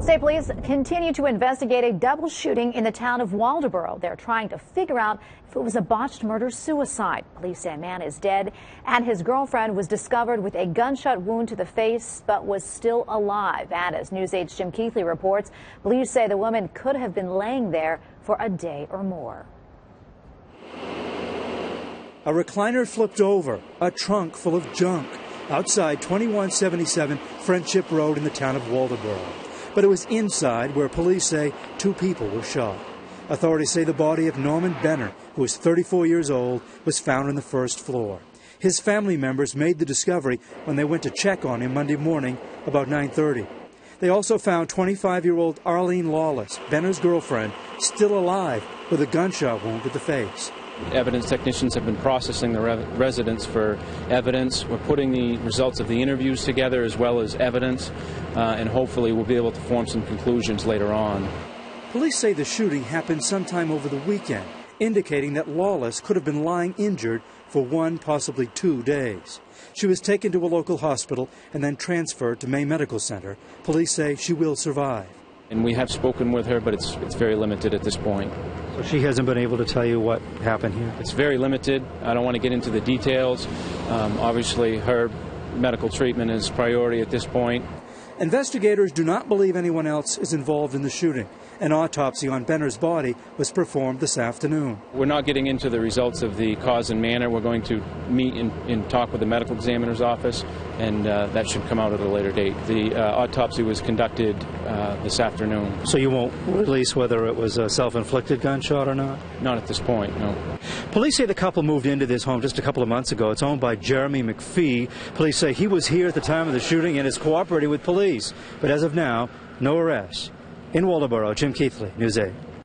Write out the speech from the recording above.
State police continue to investigate a double shooting in the town of Waldoboro. They're trying to figure out if it was a botched murder-suicide. Police say a man is dead and his girlfriend was discovered with a gunshot wound to the face but was still alive. And as News 8's Jim Keithley reports, police say the woman could have been laying there for a day or more. A recliner flipped over, a trunk full of junk, outside 2177 Friendship Road in the town of Waldoboro. But it was inside where police say 2 people were shot. Authorities say the body of Norman Benner, who was 34 years old, was found on the first floor. His family members made the discovery when they went to check on him Monday morning about 9:30. They also found 25-year-old Arlene Lawless, Benner's girlfriend, still alive with a gunshot wound to the face. Evidence technicians have been processing the residents for evidence. We're putting the results of the interviews together as well as evidence, and hopefully we'll be able to form some conclusions later on. Police say the shooting happened sometime over the weekend, indicating that Lawless could have been lying injured for 1, possibly 2 days. She was taken to a local hospital and then transferred to May Medical Center. Police say she will survive. And we have spoken with her, but it's very limited at this point. So she hasn't been able to tell you what happened here? It's very limited. I don't want to get into the details. Obviously, her medical treatment is priority at this point. Investigators do not believe anyone else is involved in the shooting. An autopsy on Benner's body was performed this afternoon. We're not getting into the results of the cause and manner. We're going to meet and talk with the medical examiner's office, and that should come out at a later date. The autopsy was conducted this afternoon. So you won't release whether it was a self-inflicted gunshot or not? Not at this point, no. Police say the couple moved into this home just a couple of months ago. It's owned by Jeremy McPhee. Police say he was here at the time of the shooting and is cooperating with police. But as of now, no arrests. In Waldoboro, Jim Keithley, News 8.